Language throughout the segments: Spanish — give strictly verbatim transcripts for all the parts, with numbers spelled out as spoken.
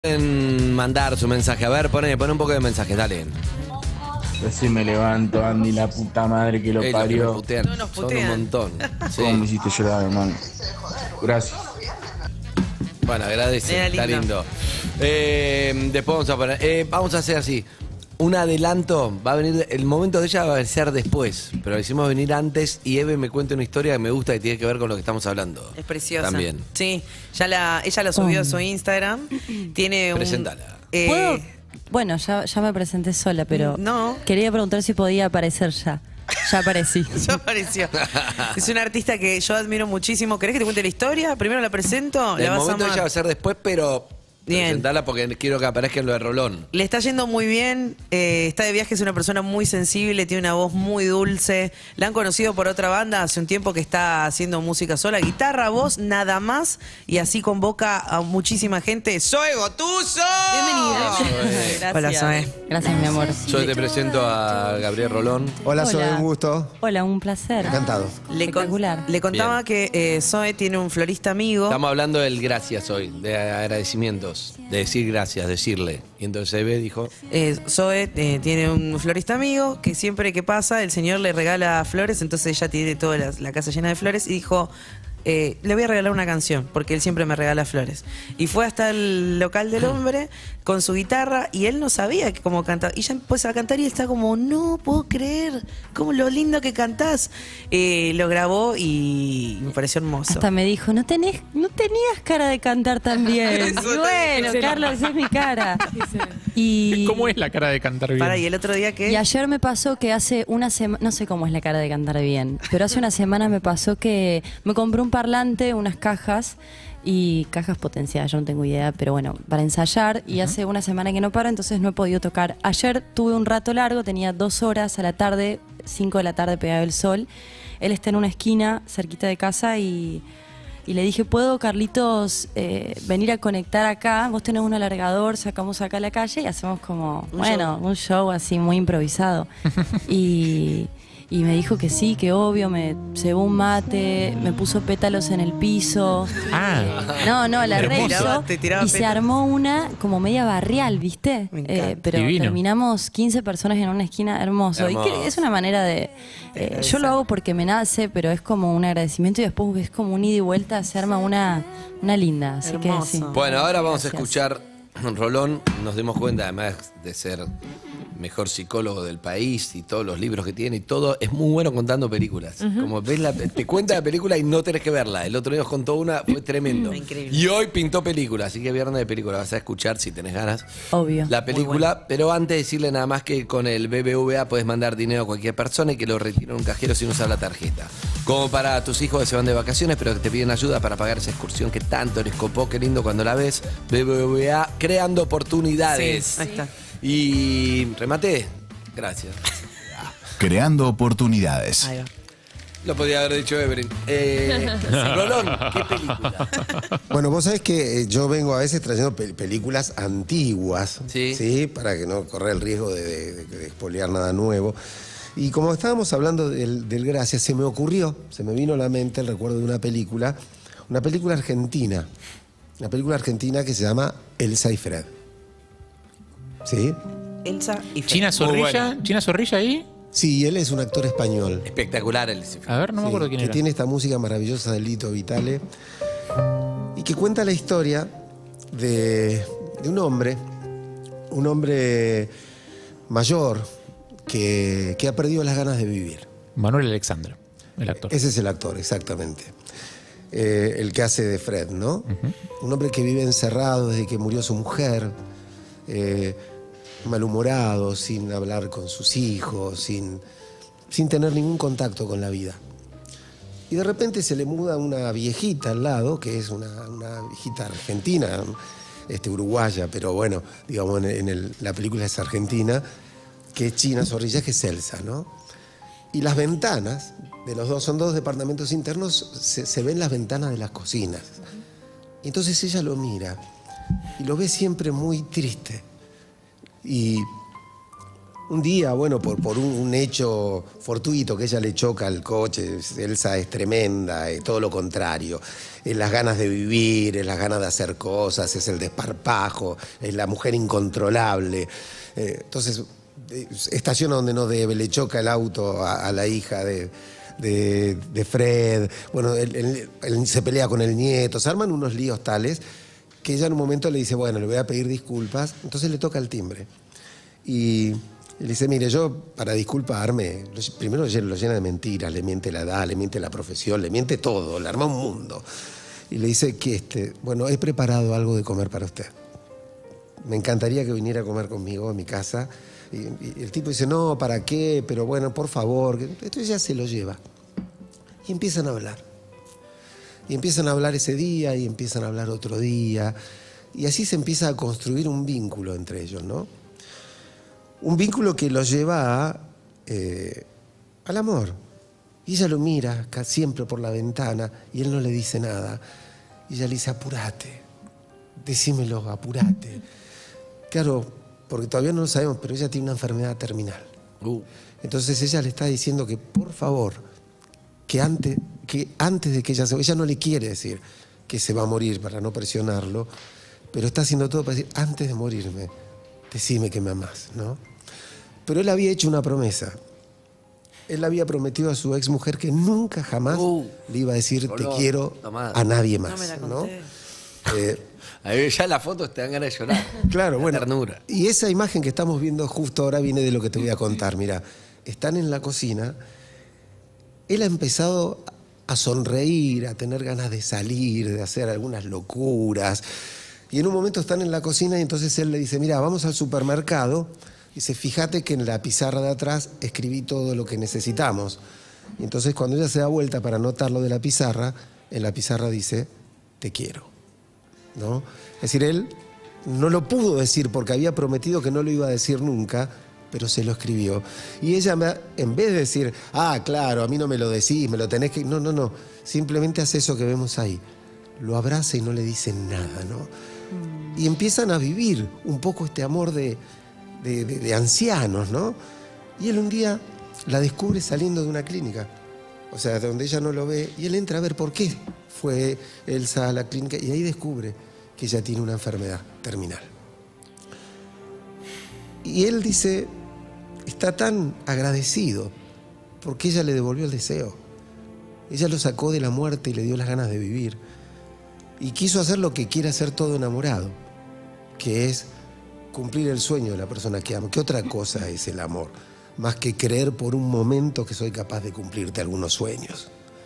En mandar su mensaje. A ver, pone, pone un poco de mensaje, dale. Recién me levanto, Andy, la puta madre que lo Ey, parió. Los que me putean. No nos Son putean. un montón. Sí. ¿Cómo me hiciste llorar, hermano? Gracias. Bueno, agradece, Era está lindo. lindo. Eh, después vamos a poner. eh, vamos a hacer así. Un adelanto, va a venir, el momento de ella va a ser después, pero lo hicimos venir antes y Eve me cuenta una historia que me gusta y tiene que ver con lo que estamos hablando. Es preciosa. También. Sí, ya la, ella la subió a su Instagram. Tiene un. Preséntala. eh, ¿Puedo? Bueno, ya, ya me presenté sola, pero No. quería preguntar si podía aparecer ya. Ya aparecí. Ya apareció. Es una artista que yo admiro muchísimo. ¿Querés que te cuente la historia? Primero la presento. El La vas a momento de amar. ella va a ser después, pero Bien. presentala porque quiero que aparezca en lo de Rolón. Le está yendo muy bien, eh, está de viaje, es una persona muy sensible, tiene una voz muy dulce. La han conocido por otra banda hace un tiempo que está haciendo música sola, guitarra, voz, nada más. Y así convoca a muchísima gente. ¡Zoe Gotuso! Bienvenida. Zoe. Hola, Zoe. Gracias, mi amor. Yo te presento a Gabriel Rolón. Hola, Hola. soy un gusto. Hola, un placer. Encantado. Le, con- Espectacular. le contaba que eh, Zoe tiene un florista amigo. Estamos hablando del gracias hoy, de agradecimientos, de decir gracias, decirle. Y entonces Eve dijo, Eh, Zoe eh, tiene un florista amigo que siempre que pasa el señor le regala flores, entonces ella tiene toda la, la casa llena de flores y dijo, eh, le voy a regalar una canción porque él siempre me regala flores. Y fue hasta el local del hombre con su guitarra y él no sabía que cómo cantaba. Y ella empezó a cantar y él está como, no puedo creer, cómo lo lindo que cantás. Eh, lo grabó y me pareció hermoso. Hasta me dijo, no tenés, no tenías cara de cantar tan bien. Eso te Y bueno, dije. Carlos, esa es mi cara. Y, ¿Cómo es la cara de cantar bien? Para, y el otro día que... y ayer me pasó que hace una semana, no sé cómo es la cara de cantar bien, pero hace una semana me pasó que me compré un parlante, unas cajas y cajas potenciadas, yo no tengo idea, pero bueno, para ensayar y hace una semana que no paro, entonces no he podido tocar. Ayer tuve un rato largo, tenía dos horas a la tarde, cinco de la tarde pegado el sol. Él está en una esquina cerquita de casa y, y le dije, ¿puedo, Carlitos, eh, venir a conectar acá? Vos tenés un alargador, sacamos acá a la calle y hacemos como, Un bueno, un show así muy improvisado. y... Y me dijo que sí, que obvio, me cebó un mate, me puso pétalos en el piso. Ah, No, no, la Hermoso. re hizo. Tiraba- te tiraba Y se pétalos. armó una como media barrial, ¿viste? Me encanta. Eh, pero Divino. terminamos quince personas en una esquina, hermoso. Y Hermoso. que es una manera de... eh, yo lo hago porque me nace, pero es como un agradecimiento y después es como un ida y vuelta, se arma una, una linda. Así Hermoso. que sí. bueno, ahora vamos Gracias. a escuchar Rolón. Nos dimos cuenta, además de ser mejor psicólogo del país y todos los libros que tiene y todo, es muy bueno contando películas. Como ves, la, te cuenta la película y no tenés que verla. El otro día nos contó una, fue tremendo. Increíble. Y hoy pintó película, así que viernes de película vas a escuchar si tenés ganas. Obvio. La película, pero antes decirle nada más que con el B B V A puedes mandar dinero a cualquier persona y que lo retire en un cajero sin usar la tarjeta. Como para tus hijos que se van de vacaciones, pero que te piden ayuda para pagar esa excursión que tanto les copó, qué lindo cuando la ves. B B V A, creando oportunidades. Sí, ahí está. Y rematé. Gracias. Creando oportunidades. Ahí va. Lo podía haber dicho Evelyn. Eh, Rolón, ¿qué película? Bueno, vos sabés que eh, yo vengo a veces trayendo pel- películas antiguas, Sí. Para que no corra el riesgo de, de, de expoliar nada nuevo. Y como estábamos hablando del, del Gracias, se me ocurrió, se me vino a la mente el recuerdo de una película, una película argentina, una película argentina que se llama Elsa y Fred. ¿Sí? Elsa y Fred. China Muy Zorrilla, buena. China Zorrilla ahí. Sí, él es un actor español. Espectacular el A ver, no me Sí, acuerdo quién que era. tiene esta música maravillosa de Lito Vitale y que cuenta la historia de, de un hombre, un hombre mayor que, que ha perdido las ganas de vivir. Manuel Alexandra, el actor. Ese es el actor, exactamente. Eh, el que hace de Fred, ¿no? Un hombre que vive encerrado desde que murió su mujer, eh, malhumorado, sin hablar con sus hijos, sin, sin tener ningún contacto con la vida. Y de repente se le muda una viejita al lado, que es una, una viejita argentina, este, uruguaya, pero bueno, digamos, en, en el- la película es argentina, que es China Zorrilla, que es Elsa, ¿no? Y las ventanas de los dos, son dos departamentos internos, se, se ven las ventanas de las cocinas. Y entonces ella lo mira y lo ve siempre muy triste. Y Un día, bueno, por, por un, un hecho fortuito que ella le choca al coche, Elsa es tremenda, es todo lo contrario. Es las ganas de vivir, es las ganas de hacer cosas, es el desparpajo, es la mujer incontrolable. Eh, entonces, eh, estaciona donde no debe, le choca el auto a, a la hija de... De, de Fred, bueno, él, él, él se pelea con el nieto, se arman unos líos tales que ella en un momento le dice, bueno, le voy a pedir disculpas, entonces le toca el timbre. Y le dice, mire, yo para disculparme, primero lo llena de mentiras, le miente la edad, le miente la profesión, le miente todo, le arma un mundo. Y le dice que, este, bueno, he preparado algo de comer para usted. Me encantaría que viniera a comer conmigo a mi casa. Y, y el tipo dice, no, ¿para qué? Pero bueno, por favor. Entonces ya se lo lleva. Y empiezan a hablar. Y empiezan a hablar ese día y empiezan a hablar otro día. Y así se empieza a construir un vínculo entre ellos, ¿no? Un vínculo que los lleva a, eh, al amor. Y ella lo mira siempre por la ventana y él no le dice nada. Y ella le dice, apurate, decímelo, apurate. Claro, porque todavía no lo sabemos, pero ella tiene una enfermedad terminal. Uh. Entonces ella le está diciendo que por favor, que antes, que antes de que ella se ella no le quiere decir que se va a morir para no presionarlo, pero está haciendo todo para decir, antes de morirme, decime que me amás, ¿no? Pero él había hecho una promesa. Él había prometido a su exmujer que nunca jamás uh, le iba a decir te quiero tomada. A nadie más, no me la conté. ¿No? Eh, Ahí ya las fotos te dan ganas de llorar. Claro, la bueno. Ternura. Y esa imagen que estamos viendo justo ahora viene de lo que te voy a contar. Mira, están en la cocina. Él ha empezado a sonreír, a tener ganas de salir, de hacer algunas locuras. Y en un momento están en la cocina y entonces él le dice, mira, vamos al supermercado. Dice, fíjate que en la pizarra de atrás escribí todo lo que necesitamos. Y entonces cuando ella se da vuelta para anotar lo de la pizarra, en la pizarra dice, te quiero. ¿No? Es decir, él no lo pudo decir porque había prometido que no lo iba a decir nunca, pero se lo escribió. Y ella, me, en vez de decir, ah, claro, a mí no me lo decís, me lo tenés que... No, no, no. Simplemente hace eso que vemos ahí. Lo abraza y no le dice nada, ¿no? Mm. Y empiezan a vivir un poco este amor de, de, de, de ancianos, ¿no? Y él un día la descubre saliendo de una clínica. O sea, de donde ella no lo ve. Y él entra a ver por qué fue Elsa a la clínica. Y ahí descubre que ella tiene una enfermedad terminal. Y él dice, está tan agradecido porque ella le devolvió el deseo. Ella lo sacó de la muerte y le dio las ganas de vivir. Y quiso hacer lo que quiere hacer todo enamorado, que es cumplir el sueño de la persona que ama. ¿Qué otra cosa es el amor? Más que creer por un momento que soy capaz de cumplirte algunos sueños.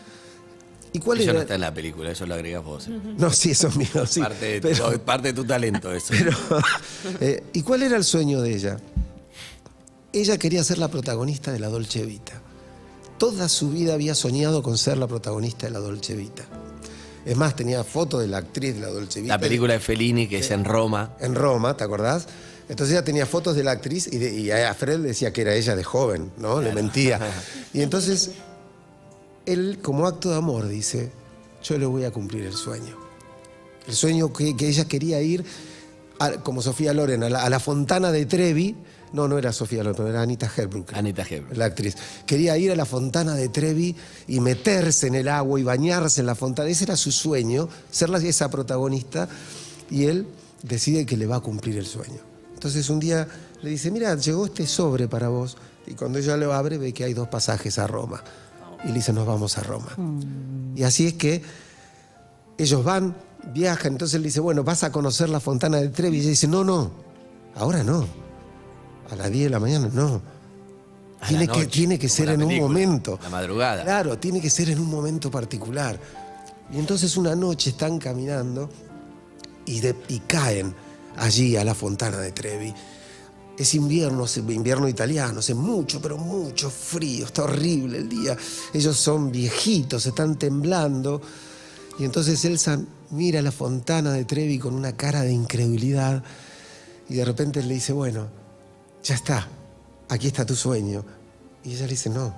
¿Y cuál eso era? No está en la película, eso lo agregas vos. ¿Eh? No, sí, eso es mío, sí. Parte de, pero, tu, parte de tu talento eso. Pero, eh, ¿y cuál era el sueño de ella? Ella quería ser la protagonista de la Dolce Vita. Toda su vida había soñado con ser la protagonista de la Dolce Vita. Es más, tenía fotos de la actriz de la Dolce Vita. La película de Fellini, que eh, es en Roma. En Roma, ¿te acordás? Entonces ella tenía fotos de la actriz y, de, y a Fred le decía que era ella de joven, ¿no? Claro. Le mentía. Y entonces, él, como acto de amor, dice, yo le voy a cumplir el sueño. El sueño que, que ella quería ir, a, como Sofía Loren, a la, a la Fontana de Trevi. No, no era Sofía Loren, era Anita Hepburn. Anita Hepburn. La actriz. Quería ir a la Fontana de Trevi y meterse en el agua y bañarse en la fontana. Ese era su sueño, ser la, esa protagonista. Y él decide que le va a cumplir el sueño. Entonces un día le dice, mira, llegó este sobre para vos. Y cuando ella lo abre ve que hay dos pasajes a Roma. Y le dice, nos vamos a Roma. Mm. Y así es que ellos van, viajan. Entonces él dice, bueno, vas a conocer la Fontana de Trevi. Y ella dice, no, no, ahora no. A las diez de la mañana, no. Tiene noche, que, tiene que ser en película, un momento. La madrugada. Claro, tiene que ser en un momento particular. Y entonces una noche están caminando y, de, y caen allí a la Fontana de Trevi. Es invierno, es invierno italiano, hace mucho, pero mucho frío, está horrible el día. Ellos son viejitos, están temblando. Y entonces Elsa mira la Fontana de Trevi con una cara de incredulidad y de repente le dice, bueno, ya está, aquí está tu sueño. Y ella le dice, no,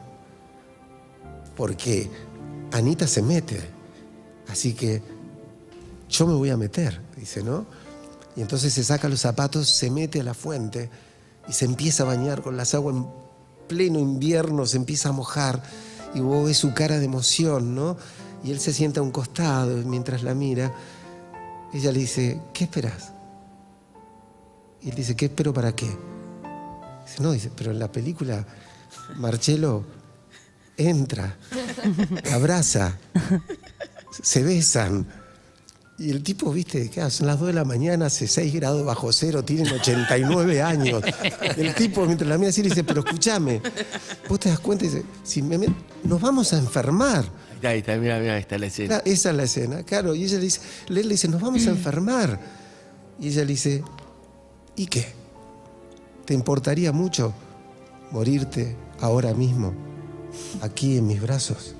porque Anita se mete, así que yo me voy a meter, dice, ¿no? Y entonces se saca los zapatos, se mete a la fuente y se empieza a bañar con las aguas en pleno invierno, se empieza a mojar y vos ves su cara de emoción, ¿no? Y él se sienta a un costado mientras la mira. Ella le dice, ¿qué esperás? Y él dice, ¿qué espero para qué? Dice, no, dice, pero en la película Marcello entra, abraza, se besan. Y el tipo, viste, ¿qué? Son las dos de la mañana, hace seis grados bajo cero, tienen ochenta y nueve años. El tipo, mientras la mira así, le dice, pero escúchame, vos te das cuenta y dice, si me met- nos vamos a enfermar. Ahí está, mira, mira, ahí está la escena. Claro, esa es la escena, claro. Y ella le dice, él le dice, nos vamos a enfermar. Y ella le dice, ¿y qué? ¿Te importaría mucho morirte ahora mismo, aquí en mis brazos?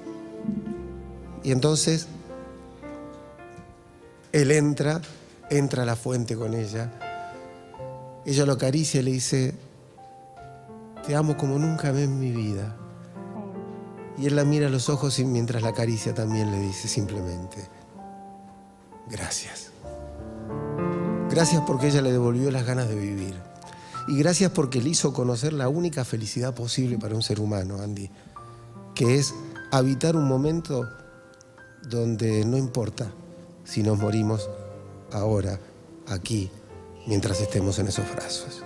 Y entonces, él entra, entra a la fuente con ella. Ella lo acaricia y le dice, te amo como nunca amé en mi vida. Y él la mira a los ojos y mientras la acaricia también le dice simplemente, gracias. Gracias porque ella le devolvió las ganas de vivir. Y gracias porque le hizo conocer la única felicidad posible para un ser humano, Andy, que es habitar un momento donde no importa si nos morimos ahora, aquí, mientras estemos en esos brazos.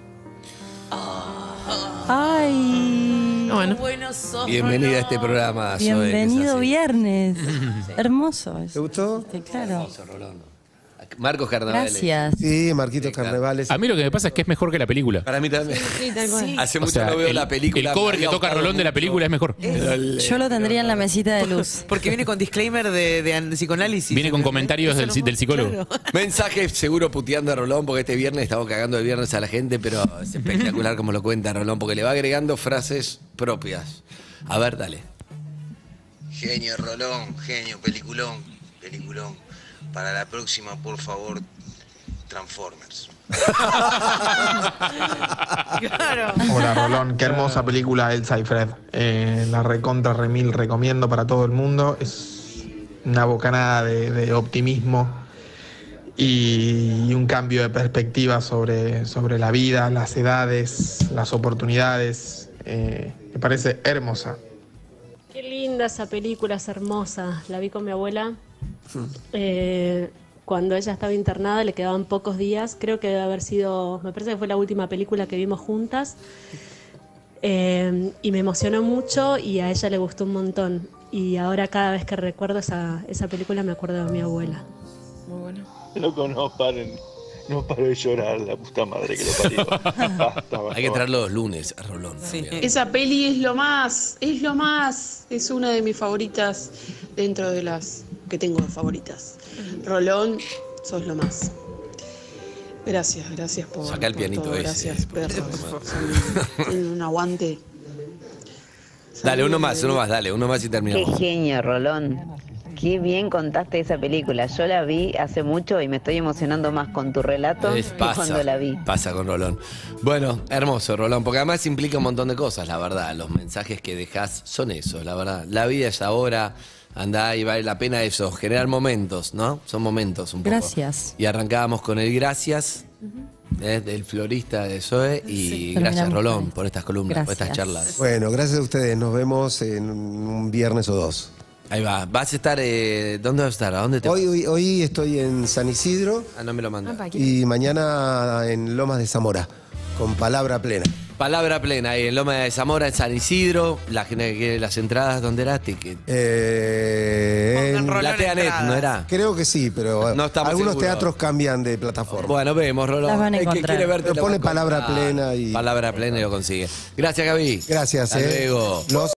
Ay. Bueno, bueno sos, Bienvenida a este programa, Zoe, Bienvenido que es así. viernes. Hermoso. ¿Te gustó? Sí, claro. Hermoso, Rolando. Marcos Carnavales. Gracias. Sí, Marquitos Carnavales. A mí lo que me pasa es que es mejor que la película. Para mí también. Hace O mucho sea, no veo el, la película. el cover me que había toca gustado Rolón de la mucho. película es mejor. Pero el- Yo lo tendría en la mesita de luz. Porque viene con disclaimer de, de, de psicoanálisis. Viene con comentarios del, del psicólogo. Mensaje seguro puteando a Rolón, porque este viernes estamos cagando de viernes a la gente, pero es espectacular como lo cuenta Rolón, porque le va agregando frases propias. A ver, dale. Genio Rolón, genio, peliculón, peliculón. Para la próxima, por favor, Transformers. Claro. Hola Rolón, qué hermosa película Elsa y Fred. Eh, la recontra remil recomiendo para todo el mundo. Es una bocanada de, de optimismo y, y un cambio de perspectiva sobre, sobre la vida, las edades, las oportunidades. Eh, me parece hermosa. Qué linda esa película, es hermosa. La vi con mi abuela. Eh, cuando ella estaba internada, le quedaban pocos días. Creo que debe haber sido, me parece que fue la última película que vimos juntas. Eh, y me emocionó mucho y a ella le gustó un montón. Y ahora cada vez que recuerdo esa, esa película me acuerdo de mi abuela. Muy bueno. Loco, no paren. No paro de llorar, la puta madre que lo parió. Basta, basta, Hay que basta. traerlo los lunes a Rolón. Sí. también. Esa peli es lo más, es lo más. Es una de mis favoritas dentro de las que tengo favoritas. Rolón, sos lo más. Gracias, gracias por, Sacá el por pianito todo. ese, Gracias, por perros. favor. Son- Tienen un aguante. Dale, uno más, uno más, dale, uno más y Qué terminamos. genio, Rolón. Qué bien contaste esa película. Yo la vi hace mucho y me estoy emocionando más con tu relato Es- que cuando la vi. pasa con Rolón. Bueno, hermoso, Rolón, porque además implica un montón de cosas, la verdad. Los mensajes que dejás son esos, la verdad. La vida es ahora, andá y vale la pena eso, generar momentos, ¿no? Son momentos un poco. Gracias. Y arrancábamos con el gracias, ¿eh? Del florista de Zoe, y Sí. gracias, Terminamos Rolón, con eso. por estas columnas, por estas Gracias. charlas. Bueno, gracias a ustedes. Nos vemos en un viernes o dos. Ahí va. ¿Vas a estar, eh, dónde vas a estar? ¿A dónde te Hoy, hoy, hoy estoy en San Isidro Ah, no me lo manda. y mañana en Lomas de Zamora, con Palabra Plena. Palabra plena, ahí en Loma de Zamora, en San Isidro. La gente que quiere las entradas, ¿dónde era? Ticket. Eh, en- Rolón La Teanet, entradas. ¿no era? Creo que sí, pero No estamos algunos seguros. teatros cambian de plataforma. Bueno, vemos, Rolón. Las van a El que encontrar. quiere verte Pero lo va pone a encontrar. palabra plena y- Palabra plena y lo consigue. Gracias, Gaby. Gracias, Hasta eh. luego. Los